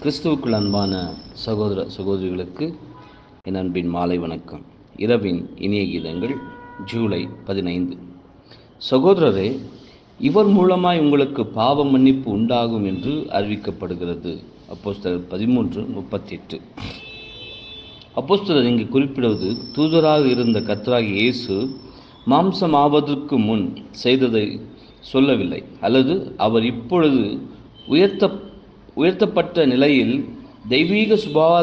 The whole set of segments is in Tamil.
கிறிஸ்துவுக்குள் அன்பான சகோதர சகோதரிகளுக்கு என் அன்பின் மாலை வணக்கம். இரவின் இனிய கீதங்கள், ஜூலை 15. சகோதரரே, இவர் மூலமாய் உங்களுக்கு பாவ மன்னிப்பு உண்டாகும் என்று அறிவிக்கப்படுகிறது. அப்போஸ்தலர் 13:38. அப்போஸ்தலர் இங்கு குறிப்பிடுவது தூதராக இருந்த கர்த்தராகிய இயேசு மாம்சம் ஆவதற்கு முன் செய்ததை சொல்லவில்லை, அல்லது அவர் இப்பொழுது உயர்த்தப்பட்ட நிலையில் தெய்வீக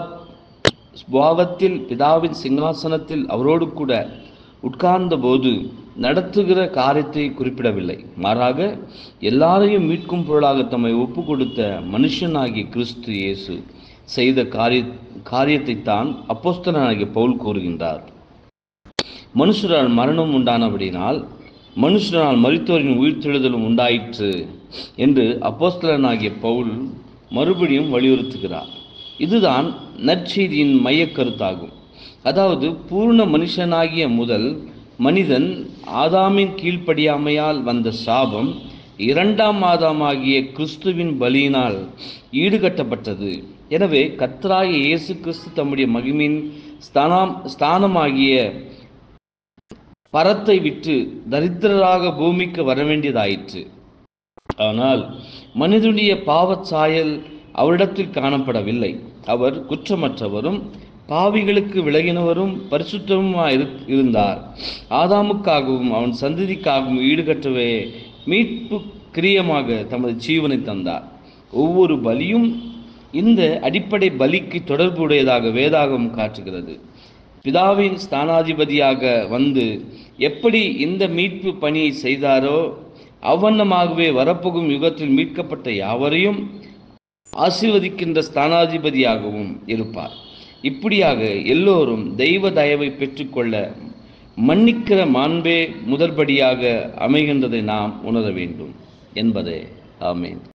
சுபாவத்தில் பிதாவின் சிங்காசனத்தில் அவரோடு கூட உட்கார்ந்த போது நடத்துகிற காரியத்தை குறிப்பிடவில்லை. மாறாக எல்லாரையும் மீட்கும் பொருளாக தம்மை ஒப்பு கொடுத்த மனுஷனாகிய கிறிஸ்து இயேசு செய்த காரியத்தை தான் அப்போஸ்தலனாகிய பவுல் கூறுகின்றார். மனுஷரால் மரணம் உண்டானபடினால் மனுஷனால் மரித்தோரின் உயிர்த்தெழுதலும் உண்டாயிற்று என்று அப்போஸ்தலனாகிய பவுல் மறுபடியும் வலியுறுத்துகிறார். இதுதான் நற்செய்தியின் மையக் கருத்தாகும். அதாவது பூர்ண மனுஷனாகிய முதல் மனிதன் ஆதாமின் கீழ்ப்படியாமையால் வந்த சாபம் இரண்டாம் ஆதாமாகிய கிறிஸ்துவின் பலியினால் ஈடுகட்டப்பட்டது. எனவே கர்த்தராகிய இயேசு கிறிஸ்து தம்முடைய மகிமையின் ஸ்தானமாகிய பரத்தை விட்டு தரித்திரராக பூமிக்கு வரவேண்டியதாயிற்று. ஆனால் மனிதனுடைய பாவச்சாயல் அவரிடத்தில் காணப்படவில்லை. அவர் குற்றமற்றவரும் பாவிகளுக்கு விலகினவரும் பரிசுத்தமுமாய் இருந்தார். ஆதாமுக்காகவும் அவன் சந்ததிக்காகவும் ஈடுகட்டவே மீட்பு கிரியமாக தமது ஜீவனை தந்தார். ஒவ்வொரு பலியும் இந்த அடிப்படை பலிக்கு தொடர்புடையதாக வேதாகமம் காட்டுகிறது. பிதாவின் ஸ்தானாதிபதியாக வந்து எப்படி இந்த மீட்பு பணியை செய்தாரோ அவ்வண்ணமாகவே வரப்போகும் யுகத்தில் மீட்கப்பட்ட யாவரையும் ஆசீர்வதிக்கின்ற ஸ்தானாதிபதியாகவும் இருப்பார். இப்படியாக எல்லோரும் தெய்வ தயவை பெற்றுக்கொள்ள மன்னிக்கிற மாண்பே முதற்படியாக அமைகின்றதை நாம் உணர வேண்டும் என்பதே. ஆமென்.